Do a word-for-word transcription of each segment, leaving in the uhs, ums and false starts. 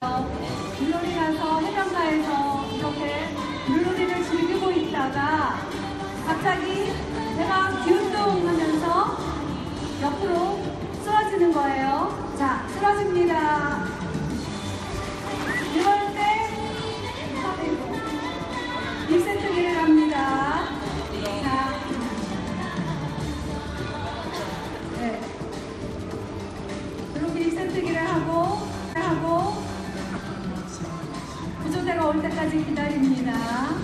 물놀이 가서 해변가에서 이렇게 물놀이를 즐기고 있다가 갑자기 배가 기운동하면서 옆으로 쓰러지는 거예요. 자, 쓰러집니다. 이럴 때 일 세트기를 합니다. 자, 네. 이렇게 일 세트기를 하고 하고 구조대가 올 때까지 기다립니다.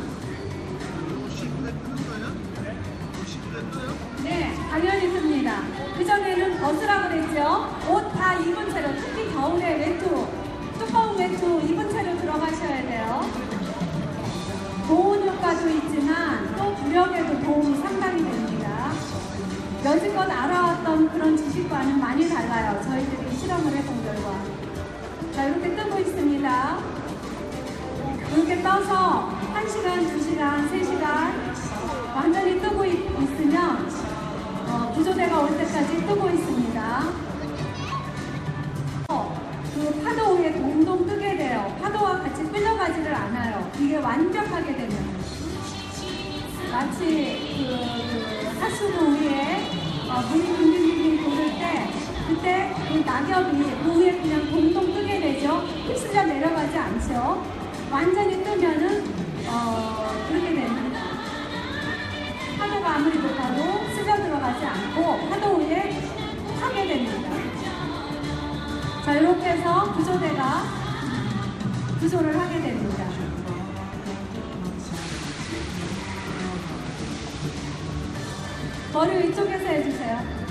네, 당연히 씁니다. 그전에는 벗으라고 그랬죠. 옷 다 입은 채로, 특히 겨울에 외투, 두꺼운 외투 입은 채로 들어가셔야 돼요. 보온 효과도 있지만 또 부력에도 도움이 상당히 됩니다. 여지껏 알아왔던 그런 지식과는 많이 달라요. 저희들이 실험을 해본 결과. 자, 이렇게 뜨고 있습니다. 이렇게 떠서 한 시간, 두 시간, 세 시간 완전히 뜨고 있, 있으면 어, 구조대가 올 때까지 뜨고 있습니다. 어, 그 파도 위에 동동 뜨게 돼요. 파도와 같이 끌려가지를 않아요. 이게 완벽하게 되면 마치 그, 그 하수구 위에 어, 물이 빙빙빙빙 도를 때 그때 그 낙엽이 그 위에 그냥 동동 뜨게 되죠. 휩쓸려 내려가지 않죠. 완전히 뜨면은 어, 그렇게 됩니다. 파도가 아무리 높아도 스쳐 들어가지 않고 파도 위에 타게 됩니다. 자, 이렇게 해서 구조대가 구조를 하게 됩니다. 머리 위쪽에서 해주세요.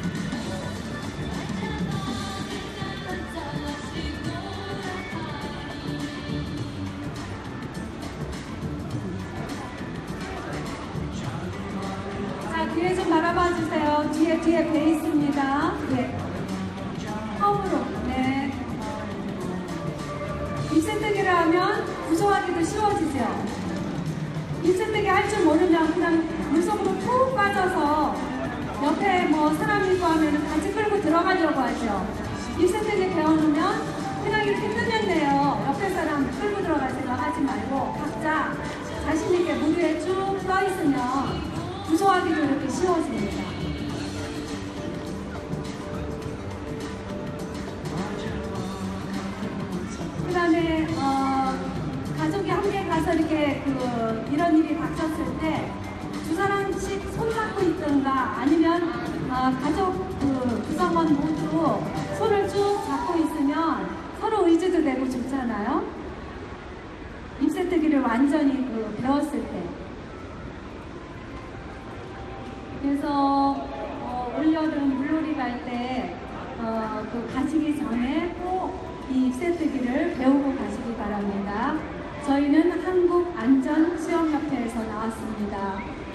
뒤에 좀 바라봐 주세요. 뒤에 뒤에 배 있습니다. 네. 허브로. 네. 입새뜨기를 하면 구조하기도 쉬워지죠. 입새뜨기 할 줄 모르면 그냥 물속으로 푹 빠져서 옆에 뭐 사람 있고 하면 같이 끌고 들어가려고 하죠. 입새뜨기 배워놓으면 그냥 이렇게 뜨면 돼요. 옆에 사람 끌고 들어갈 생각 하지 말고 각자 자신있게 물 위에 쭉 떠 있으면 구조하기도 이렇게 쉬워집니다. 그 다음에 어, 가족이 함께 가서 이렇게 그 이런 일이 닥쳤을 때 두 사람씩 손 잡고 있던가 아니면 어, 가족 그 구성원 모두 손을 쭉 잡고 있으면 서로 의지도 되고 좋잖아요. 입새뜨기를 완전히 그 배웠을 때. 그래서 어, 올여름 물놀이 갈 때 어, 그 가시기 전에 꼭 이 입새뜨기를 배우고 가시기 바랍니다. 저희는 한국안전수영협회에서 나왔습니다.